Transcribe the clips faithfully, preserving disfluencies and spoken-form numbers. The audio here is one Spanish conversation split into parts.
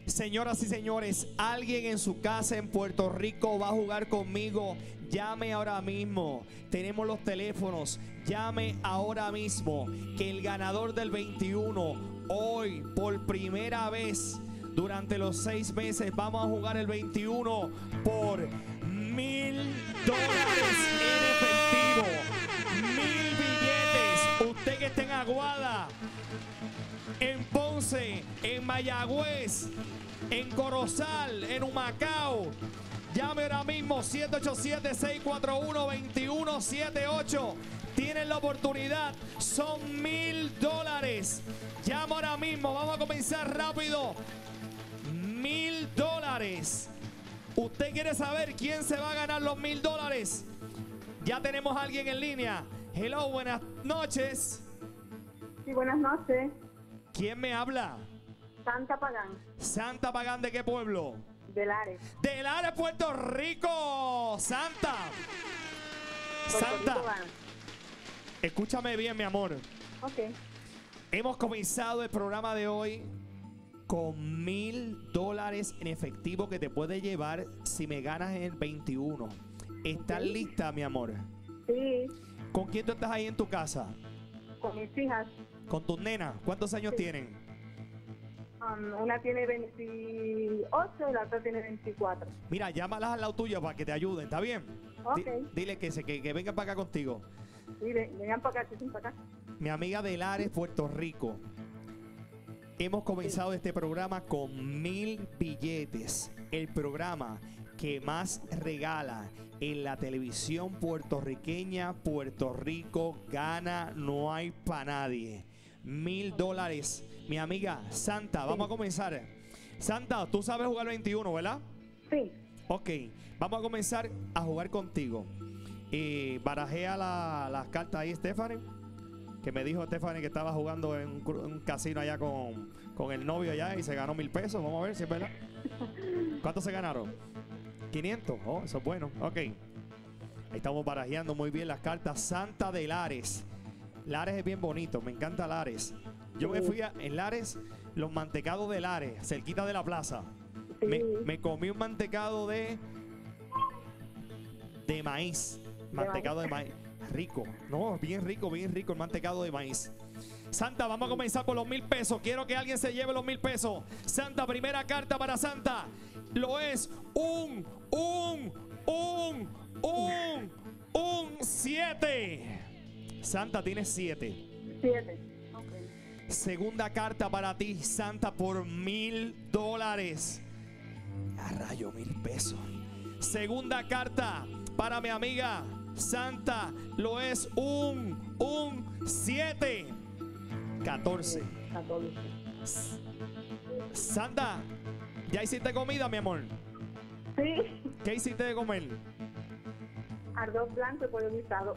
Señoras y señores, alguien en su casa en Puerto Rico va a jugar conmigo. Llame ahora mismo. Tenemos los teléfonos. Llame ahora mismo. Que el ganador del veintiuno, hoy, por primera vez durante los seis meses, vamos a jugar el veintiuno por mil dólares en efectivo. Mil billetes. Usted que está en Aguada, en Ponce, en Mayagüez, en Corozal, en Humacao, llame ahora mismo siete ocho siete, seis cuatro uno, dos uno siete ocho. Tienen la oportunidad, son mil dólares. Llama ahora mismo, vamos a comenzar rápido. Mil dólares. ¿Usted quiere saber quién se va a ganar los mil dólares? Ya tenemos a alguien en línea. Hello, buenas noches. Sí, buenas noches. ¿Quién me habla? Santa Pagán. Santa Pagán, ¿de qué pueblo? De Lares. De Lares, Puerto Rico. Santa. Puerto Santa. Rico van. Escúchame bien, mi amor. Ok. Hemos comenzado el programa de hoy con mil dólares en efectivo que te puede llevar si me ganas en el veintiuno. ¿Estás Ok. lista, mi amor? Sí, ¿Con quién tú estás ahí en tu casa? con mis hijas. ¿Con tus nenas? ¿Cuántos años Sí. tienen? Um, una tiene veintiocho y la otra tiene veinticuatro. Mira, llámalas al lado tuyo para que te ayuden, ¿está bien? Ok. Di- dile que, se, que, que vengan para acá contigo. Sí, ven- vengan para acá, sí, para acá. Mi amiga de Lares, Puerto Rico. Hemos comenzado este programa con mil billetes. El programa que más regala en la televisión puertorriqueña. Puerto Rico gana, no hay para nadie. Mil dólares. Mi amiga Santa, vamos a comenzar. Santa, tú sabes jugar veintiuno, ¿verdad? Sí. Ok, vamos a comenzar a jugar contigo. Eh, barajea la- las cartas ahí, Stephanie. Que me dijo Stephanie que estaba jugando en un, cru- un casino allá con, con el novio allá y se ganó mil pesos. Vamos a ver si es verdad. ¿Cuántos se ganaron? quinientos. Oh, eso es bueno. Ok. Ahí estamos barajeando muy bien las cartas. Santa de Lares. Lares es bien bonito. Me encanta Lares. Yo me fui a, en Lares, los mantecados de Lares, cerquita de la plaza. Sí. Me, me comí un mantecado de de maíz. Mantecado de maíz. Rico. No, bien rico, bien rico el mantecado de maíz. Santa, vamos a comenzar por los mil pesos. Quiero que alguien se lleve los mil pesos. Santa, primera carta para Santa. Lo es un, un, un, un, un siete. Santa, tienes siete. Siete. Ok. Segunda carta para ti, Santa, por mil dólares. A rayo, mil pesos. Segunda carta para mi amiga Santa, lo es un, un, siete. catorce. catorce. Santa, ¿ya hiciste comida, mi amor? Sí. ¿Qué hiciste de comer? Arroz blanco y pollo guisado.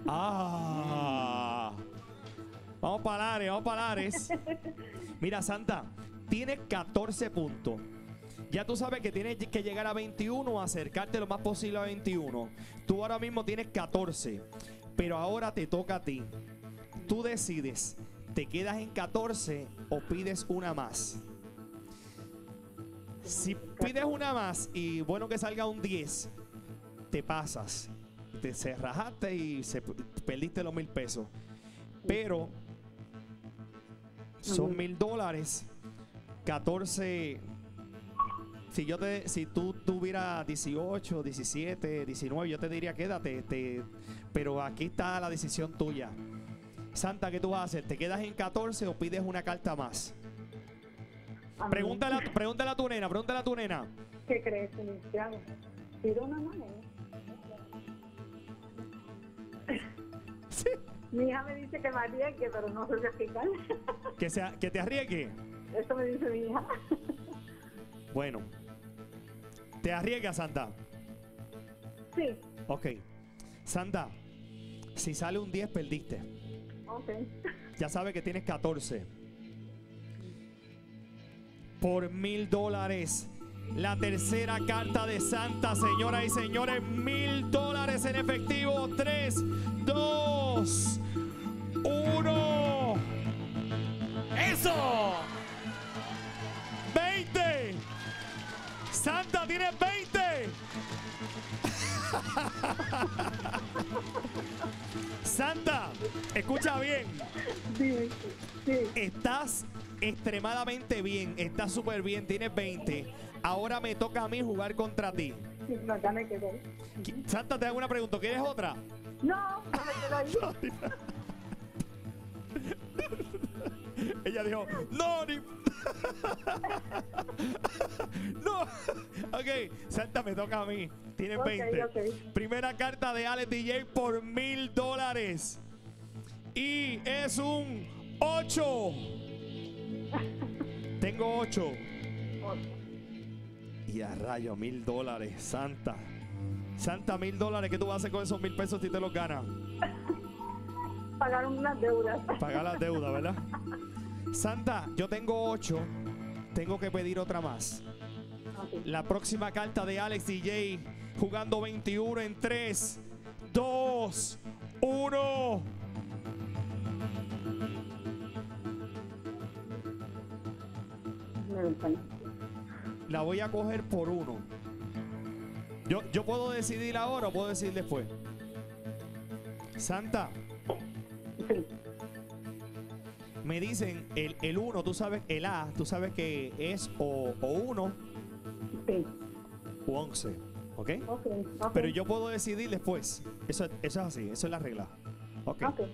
Ah. Vamos para Lares, vamos para Lares. Mira, Santa, tienes catorce puntos. Ya tú sabes que tienes que llegar a veintiuno o acercarte lo más posible a veintiuno. Tú ahora mismo tienes catorce, pero ahora te toca a ti. Tú decides, ¿te quedas en catorce o pides una más? Si pides una más y bueno que salga un diez, te pasas. Te se rajaste y se, perdiste los mil pesos. Pero son mil dólares. catorce. Si yo te, si tú tuvieras dieciocho, diecisiete, diecinueve, yo te diría quédate. Te, pero aquí está la decisión tuya. Santa, ¿qué tú vas a hacer? ¿Te quedas en catorce o pides una carta más? A mí, Pregúntale a, pregúntale a tu nena, pregúntale a tu nena. ¿qué crees, Cristiano? Pido una más. ¿eh? Sí. Mi hija me dice que me arriesgue, pero no sé si explicar. Que, sea, que te arriesgue. Eso me dice mi hija. Bueno. ¿Te arriesgas, Santa? Sí. Ok. Santa, si sale un diez, perdiste. Ok. Ya sabes que tienes catorce. Por mil dólares. La tercera carta de Santa, señoras y señores. Mil dólares en efectivo. Tres, dos, uno. ¡Eso! veinte. Santa, escucha bien. Sí, sí. Estás extremadamente bien, estás súper bien, tienes veinte. Ahora me toca a mí jugar contra ti. Sí, no, ya me quedé. Santa, te hago una pregunta, ¿quieres otra? No, no me quedo ahí. Ella dijo, no, ni... no. Ok, Santa, me toca a mí. Tienes Ok, veinte. ok. Primera carta de Alex D J por mil dólares. Y es un ocho. Tengo ocho. Y a rayo, mil dólares. Santa. Santa, mil dólares. ¿Qué tú vas a hacer con esos mil pesos si te los ganas? Pagar unas deudas. Pagar las deudas, ¿verdad? Santa, yo tengo ocho. Tengo que pedir otra más. Okay. La próxima carta de Alex D J jugando veintiuno en tres, dos, uno. La voy a coger por uno. Yo, yo puedo decidir ahora o puedo decidir después. Santa, Sí. me dicen el, el uno, tú sabes, el A, tú sabes que es o, o uno Sí. o once, ¿ok? Ok. Ok. Pero yo puedo decidir después. Eso, eso es así, eso es la regla. Ok. Ok.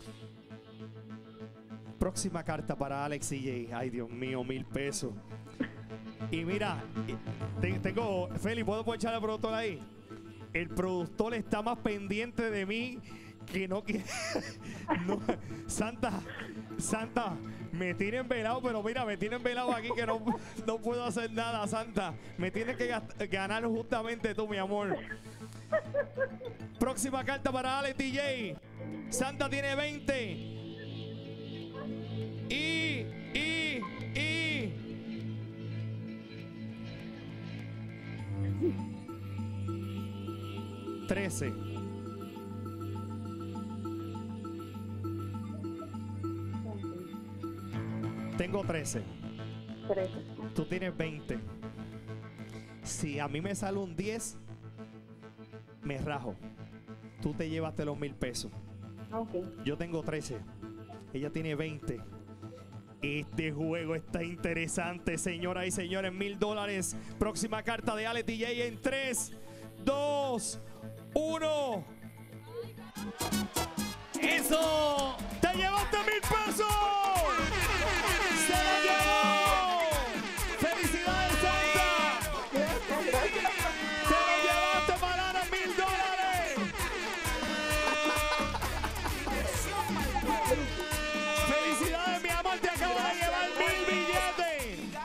Próxima carta para Alex D J. Ay, Dios mío, mil pesos. Y mira, te- tengo, Feli, ¿puedo echar al productor ahí? El productor está más pendiente de mí que no quiere. No, Santa, Santa, me tienen velado, pero mira, me tienen velado aquí que no, no puedo hacer nada, Santa. Me tienes que gast- ganar justamente tú, mi amor. Próxima carta para Alex D J. Santa tiene veinte. Y, y, y. trece. Tengo trece. Trece. Tú tienes veinte. Si a mí me sale un diez, me rajo. Tú te llevaste los mil pesos. Ok. Yo tengo trece. Ella tiene veinte. Este juego está interesante, señoras y señores. Mil dólares. Próxima carta de Alex D J en tres, dos, uno. ¡Eso! ¡Te llevaste mil pesos! ¡Se lo llevó! ¡Felicidades, Santa! ¡Se lo llevaste para ganar mil dólares! ¡Felicidades, mi amor! ¡Te acabo de llevar mil billetes!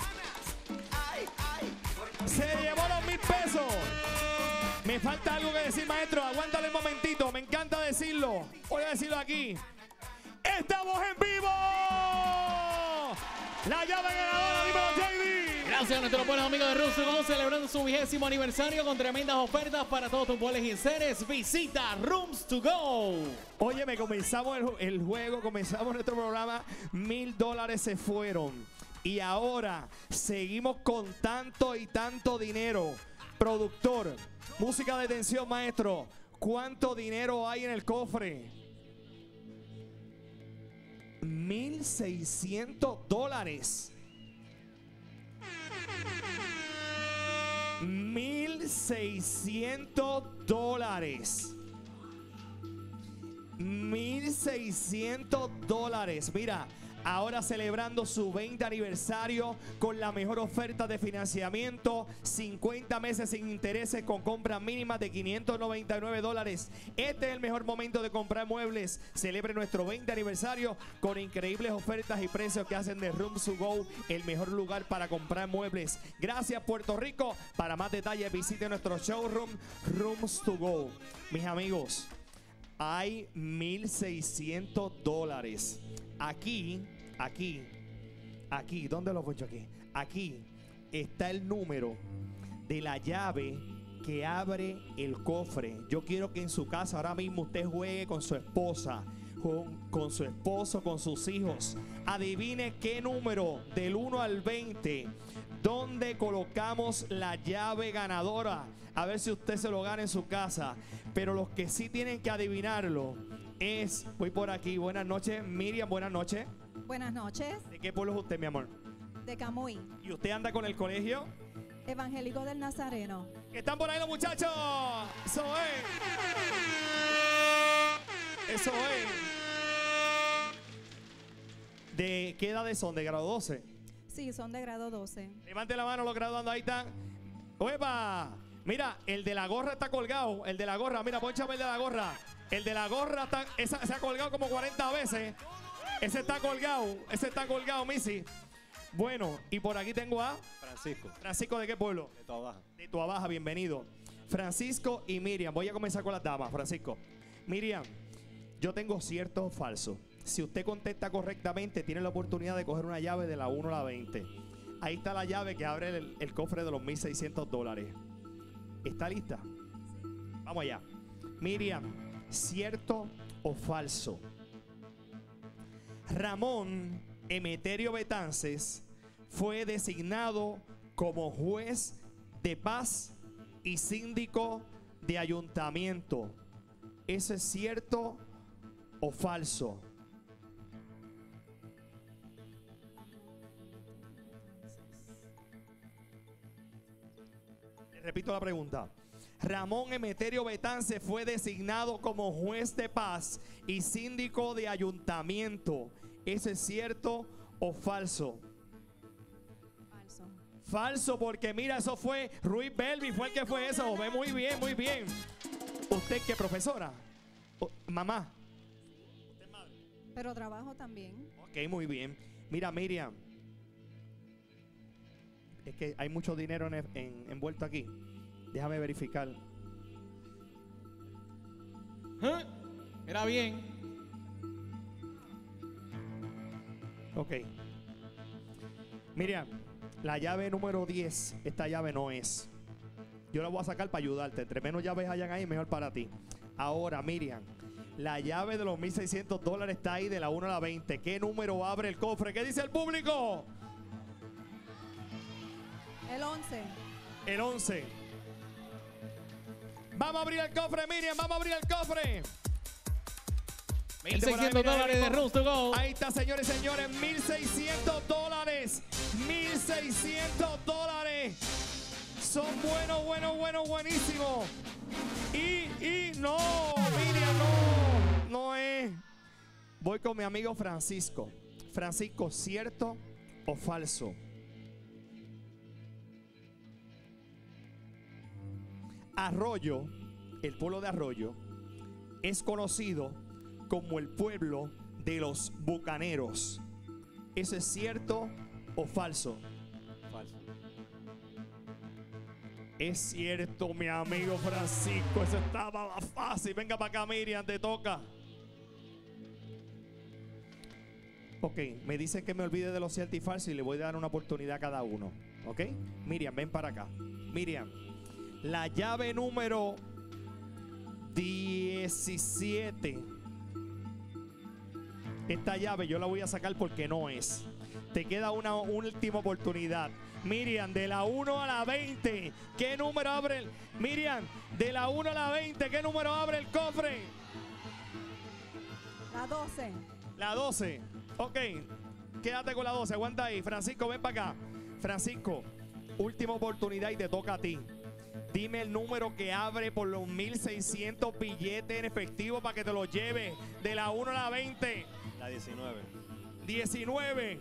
¡Se llevó los mil pesos! Me falta algo que decir, maestro. Aguántale un momentito. Me encanta decirlo. Voy a decirlo aquí. ¡Estamos en vivo! La llave ganadora, dímelo, J D. Gracias a nuestros buenos amigos de Room to Go, celebrando su vigésimo aniversario con tremendas ofertas para todos tus vuelos y seres. Visita Rooms to Go. Oye, me comenzamos el, el juego, comenzamos nuestro programa. Mil dólares se fueron. Y ahora seguimos con tanto y tanto dinero. Productor, música de tensión, maestro. ¿Cuánto dinero hay en el cofre? Mil seiscientos dólares. Mil seiscientos dólares. Mil seiscientos dólares. Mira, ahora celebrando su veinte aniversario con la mejor oferta de financiamiento, cincuenta meses sin intereses con compras mínimas de quinientos noventa y nueve dólares. Este es el mejor momento de comprar muebles. Celebre nuestro veinte aniversario con increíbles ofertas y precios que hacen de Rooms to Go el mejor lugar para comprar muebles. Gracias, Puerto Rico. Para más detalles visite nuestro showroom Rooms to Go. Mis amigos, hay mil seiscientos dólares. Aquí, aquí, aquí, ¿dónde lo he puesto aquí? Aquí está el número de la llave que abre el cofre. Yo quiero que en su casa ahora mismo usted juegue con su esposa, con, con su esposo, con sus hijos. Adivine qué número del uno al veinte, donde colocamos la llave ganadora. A ver si usted se lo gana en su casa. Pero los que sí tienen que adivinarlo es, voy por aquí, buenas noches. Miriam, buenas noches. Buenas noches, ¿De qué pueblo es usted, mi amor? de Camuy, ¿Y usted anda con el colegio? Evangélico del Nazareno. ¿Están por ahí los muchachos? Eso es. Eso es. ¿De qué edades son? ¿De grado doce? Sí, son de grado doce. Levante la mano los graduando, ahí están. ¡Uepa! Mira, el de la gorra está colgado. El de la gorra, mira, ponchame el de la gorra. El de la gorra está, esa, se ha colgado como cuarenta veces. Ese está colgado, ese está colgado, Missy. Bueno, y por aquí tengo a Francisco, Francisco, ¿de qué pueblo? de Toa Baja. De Tua Baja, bienvenido. Francisco y Miriam, voy a comenzar con las damas, Francisco. Miriam, yo tengo cierto o falso. Si usted contesta correctamente, tiene la oportunidad de coger una llave de la uno a la veinte. Ahí está la llave que abre el, el cofre de los mil seiscientos dólares. ¿Está lista? Vamos allá. Miriam, ¿cierto o falso? Ramón Emeterio Betances fue designado como juez de paz y síndico de ayuntamiento. ¿Eso es cierto o falso? Le repito la pregunta. Ramón Emeterio Betances fue designado como juez de paz y síndico de ayuntamiento. ¿Eso es cierto o falso? Falso. Falso, porque mira, eso fue Ruiz Belvi, fue el que fue eso. Ve muy bien, muy bien. ¿Usted qué, profesora? O- mamá. Pero trabajo también. Ok, muy bien. Mira, Miriam. Es que hay mucho dinero en, en- envuelto aquí. Déjame verificar. ¿Eh? Era bien. Ok. Miriam, la llave número diez, esta llave no es. Yo la voy a sacar para ayudarte. Entre menos llaves hayan ahí, mejor para ti. Ahora, Miriam, la llave de los mil seiscientos dólares está ahí de la uno a la veinte. ¿Qué número abre el cofre? ¿Qué dice el público? El once. El once. Vamos a abrir el cofre, Miriam. Vamos a abrir el cofre. mil seiscientos dólares de Rooms to Go. Ahí está, señores y señores. mil seiscientos dólares. mil seiscientos dólares. Son buenos, buenos, buenos, buenísimos. Y, y no, Miriam, no. No es. Voy con mi amigo Francisco. Francisco, ¿cierto o falso? Arroyo, el pueblo de Arroyo, es conocido como el pueblo de los bucaneros. ¿Eso es cierto o falso? Falso. Es cierto, mi amigo Francisco. Eso estaba fácil. Venga para acá, Miriam, te toca. Ok, me dicen que me olvide de lo cierto y falso y le voy a dar una oportunidad a cada uno. Ok, Miriam, ven para acá. Miriam, la llave número diecisiete. Esta llave yo la voy a sacar porque no es. Te queda una última oportunidad. Miriam, de la uno a la veinte, ¿qué número abre el... Miriam, de la uno a la veinte, ¿qué número abre el cofre? La doce. La doce. Ok, quédate con la doce, aguanta ahí. Francisco, ven para acá. Francisco, última oportunidad y te toca a ti. Dime el número que abre por los mil seiscientos billetes en efectivo para que te los lleve. De la uno a la veinte. La diecinueve. diecinueve.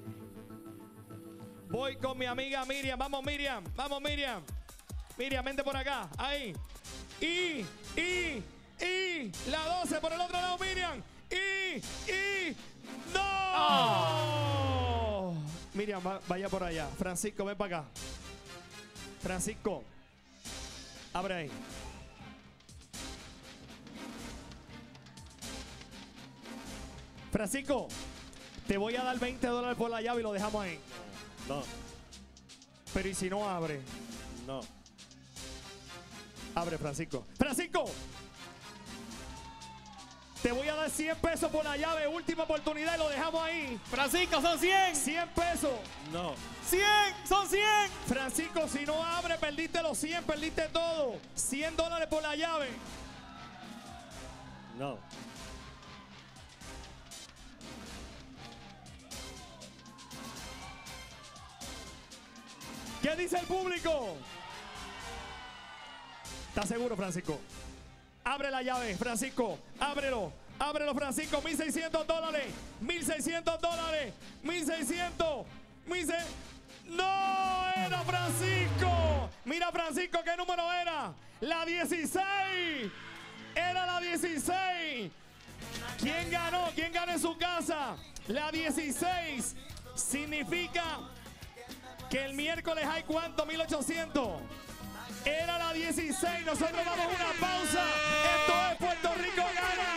Voy con mi amiga Miriam. Vamos, Miriam. Vamos, Miriam. Miriam, vente por acá. Ahí. Y, y, y. La doce por el otro lado, Miriam. Y, y. ¡No! Oh. Miriam, va- vaya por allá. Francisco, ven para acá. Francisco. Abre ahí. Francisco, te voy a dar veinte dólares por la llave y lo dejamos ahí. No, Pero ¿y si no abre? no. Abre, Francisco. ¡Francisco! Te voy a dar cien pesos por la llave. Última oportunidad y lo dejamos ahí. Francisco, son cien. cien pesos. No. cien, son cien. Francisco, si no abre, perdiste los cien, perdiste todo. cien dólares por la llave. No. ¿Qué dice el público? ¿Estás seguro, Francisco? Abre la llave, Francisco. Ábrelo. Ábrelo, Francisco. mil seiscientos dólares. mil seiscientos dólares. mil seiscientos. mil seiscientos. No era Francisco. Mira, Francisco, ¿qué número era? La dieciséis. Era la dieciséis. ¿Quién ganó? ¿Quién ganó en su casa? La dieciséis. Significa que el miércoles hay ¿cuánto? mil ochocientos. Era la dieciséis. Nosotros damos una pausa. Esto es Puerto Rico Gana.